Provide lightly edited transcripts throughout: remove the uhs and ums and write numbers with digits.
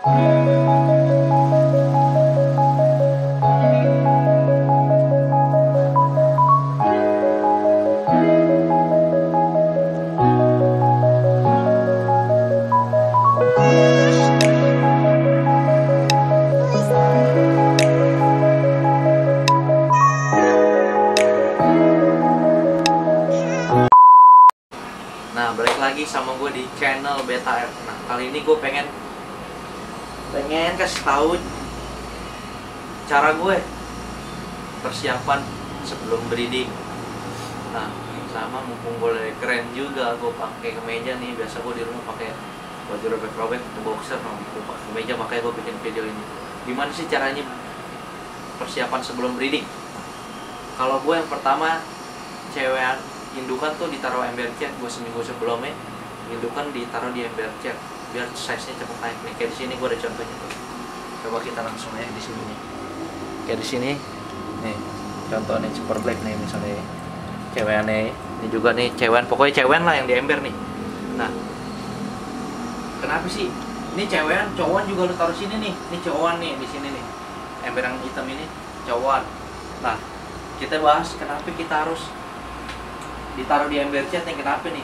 Nah, balik lagi sama gue di channel Beta Air. Nah, kali ini gue pengen kasih tahu cara gue persiapan sebelum breeding. Nah, sama mumpung gue lagi keren juga, gue pakai kemeja nih. Biasa gue di rumah pakai baju robek-robek, boxer, gue pakai kemeja, makanya gue bikin video ini. Gimana sih caranya persiapan sebelum breeding? Kalau gue yang pertama, cewek indukan tuh ditaruh ember cat. Gue seminggu sebelumnya indukan ditaruh di ember cat biar size nya cepet naik nih. Kayak di sini gue ada contohnya tuh. Coba kita langsung aja di sini nih. Kayak di sini nih contohnya super black nih, misalnya cewekan nih. Ini juga nih cewekan, pokoknya cewekan lah yang di ember nih. Nah, kenapa sih ini cewekan? Cowokan juga lu taruh sini nih. Ini cowokan nih di sini nih, ember yang hitam ini cowokan. Nah, kita bahas kenapa kita harus ditaruh di ember cat nih. Kenapa nih?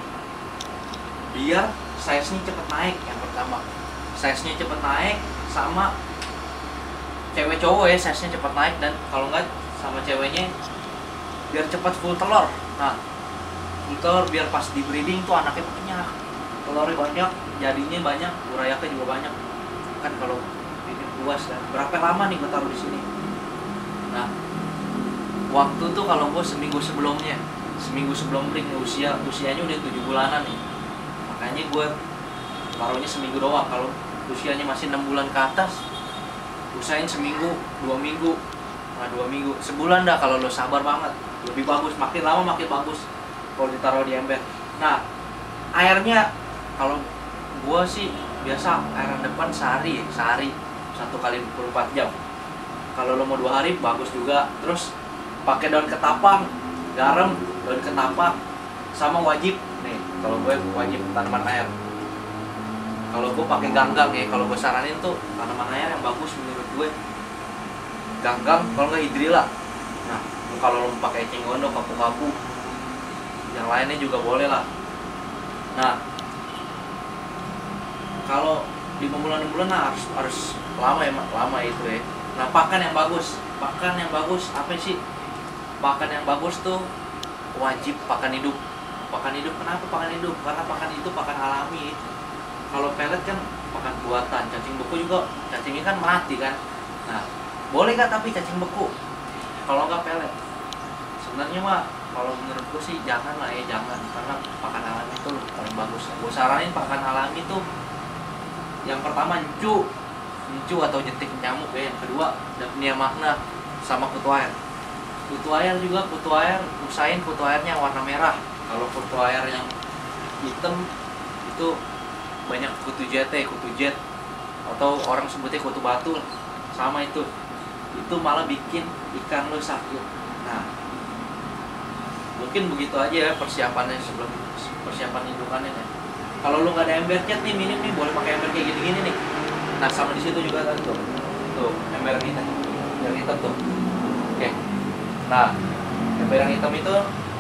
Biar size-nya cepet naik. Yang pertama, size-nya cepet naik, sama cewek cowok ya, size-nya cepet naik. Dan kalau enggak sama ceweknya biar cepat full telur. Nah, full telur biar pas di breeding tuh anaknya banyak, telurnya banyak, jadinya banyak, urayaknya juga banyak. Kan kalau ini puas dan berapa lama nih gue taruh di sini? Nah, waktu tuh kalau gue seminggu sebelum breeding, usianya udah 7 bulanan nih. Makanya gue taruhnya seminggu doang. Kalau usianya masih 6 bulan ke atas, usahain seminggu, 2 minggu. Nah, 2 minggu, sebulan dah kalau lo sabar banget. Lebih bagus, makin lama makin bagus kalau ditaruh di ember. Nah, airnya kalau gue sih biasa air depan sehari 1 kali 24 jam. Kalau lo mau 2 hari bagus juga. Terus pakai daun ketapang, garam, daun ketapang, sama wajib nih. Kalau gue wajib tanaman air. Kalau gue pakai ganggang ya. Kalau gue saranin tuh tanaman air yang bagus menurut gue ganggang, kalau nggak hidrilla. Nah, kalau lo pakai eceng gondok, kapu-kapu, yang lainnya juga boleh lah. Nah, kalau di bulan-bulan nah harus lama itu ya. Nah, pakan yang bagus apa sih? Pakan yang bagus tuh wajib pakan hidup. Pakan hidup, kenapa pakan hidup? Karena pakan itu pakan alami. Kalau pelet kan pakan buatan. Cacing beku juga, cacingnya kan mati kan. Nah, boleh gak tapi cacing beku kalau nggak pelet? Sebenarnya mah kalau menurut gue sih jangan lah ya, jangan. Karena pakan alami itu paling bagus. Gue saranin pakan alami itu yang pertama encu atau jentik nyamuk ya. Yang kedua Daphnia magna sama kutu air. Kutu air usahain kutu airnya warna merah. Kalau kutu air yang hitam itu banyak kutu jet atau orang sebutnya kutu batu sama itu malah bikin ikan lo sakit. Nah, mungkin begitu aja ya persiapannya sebelum persiapan indukannya ya. Kalau lo nggak ada ember cat nih, minim nih, boleh pakai ember kayak gini-gini nih. Nah, sama di situ juga kan tuh ember yang hitam tuh. Oke. Nah, ember yang hitam itu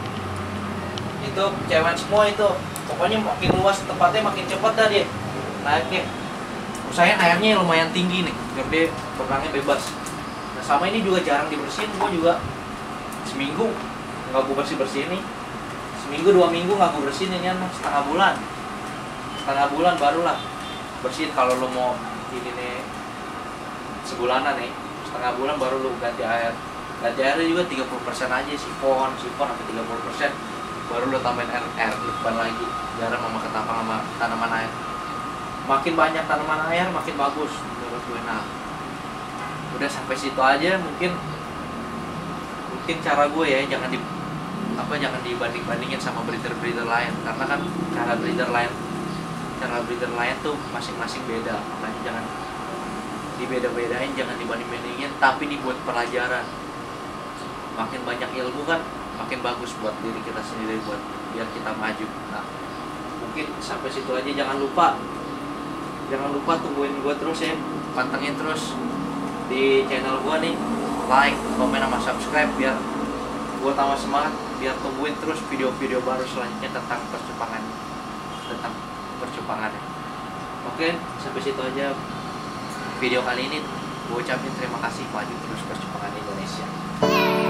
cewek semua itu. Pokoknya makin luas tempatnya makin cepat dah dia naiknya. Usahain airnya lumayan tinggi nih biar dia berenangnya bebas. Nah, sama ini juga jarang dibersihin. Gue juga seminggu nggak gue bersih nih. Seminggu 2 minggu nggak gue bersihin ini anak. Setengah bulan barulah bersihin. Kalau lo mau ini nih sebulanan nih, setengah bulan baru lo ganti air. Ganti airnya juga 30% aja, sifon sampai 30%. Baru lo tambahin air depan lagi, garam sama ketapang sama tanaman air. Makin banyak tanaman air makin bagus menurut gue. Nah, udah sampai situ aja. Mungkin cara gue ya, jangan dibanding-bandingin sama breeder lain. Karena kan cara breeder lain tuh masing-masing beda. Makanya jangan dibeda-bedain, jangan dibanding-bandingin, tapi dibuat pelajaran. Makin banyak ilmu kan makin bagus buat diri kita sendiri, biar kita maju. Nah, mungkin sampai situ aja. Jangan lupa tungguin gue terus ya. pantengin terus di channel gue nih, like, komen, sama subscribe biar gue tambah semangat, biar tungguin terus video-video baru selanjutnya tentang percupangan. Oke, sampai situ aja video kali ini. Gue ucapin terima kasih, maju terus percupangan Indonesia.